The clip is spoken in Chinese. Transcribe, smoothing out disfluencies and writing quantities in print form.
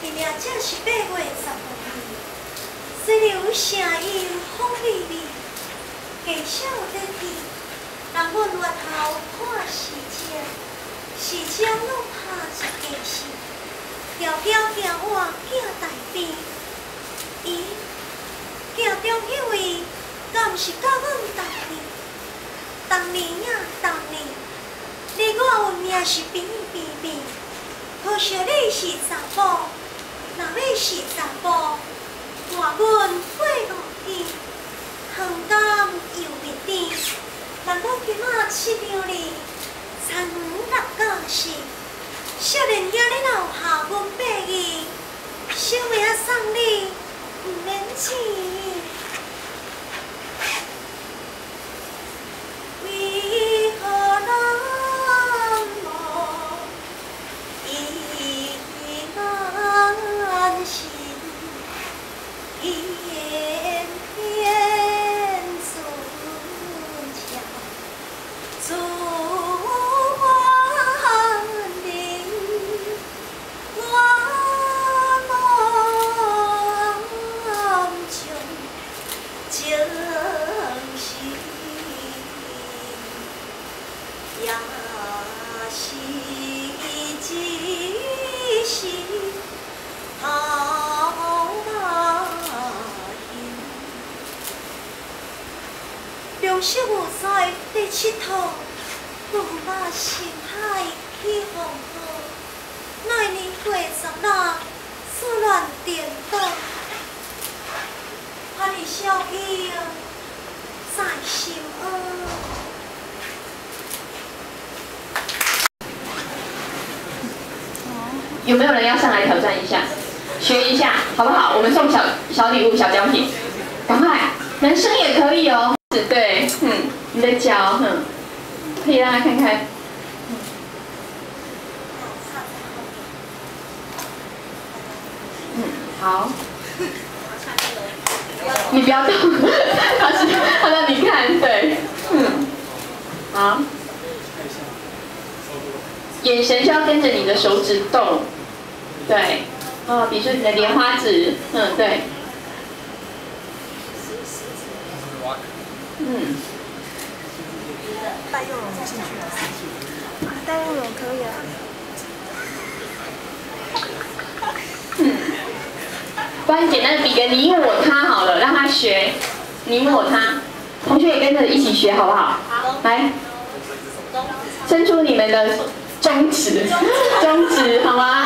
今日正是8月15日，虽然有声音风微微，家少得去，人阮越头看时钟，时钟拢拍一个时，条条行碗行大边，伊行中迄位，敢毋是甲阮同年呀同年，你我有命是平平平，可惜你是查某。 若要是查甫，换阮8路天，横甘又袂甜。但我今仔七张哩，田园六甲是，少年仔你留下阮8字，小命送你，毋免钱。为何人无依难心？ 一言天尊教，祝万灵我梦中惊喜，也是一时好难。 良心有在在佚佗，驸马心海起风波。那年过16，思乱颠倒，盼你小英在心窝。 有没有人要上来挑战一下，学一下，好不好？我们送小礼物、小奖品，赶快，男生也可以哦。 对，你的脚，可以让他看看。好。你不要动，他让你看，对，好。眼神就要跟着你的手指动，对，比如说你的莲花指，对。 戴佑荣有兴趣吗？戴佑荣可以啊。 不然简单的比个你我他好了，让他学你我他，同学也跟着一起学好不好？好。来，伸出你们的中指，中指好吗？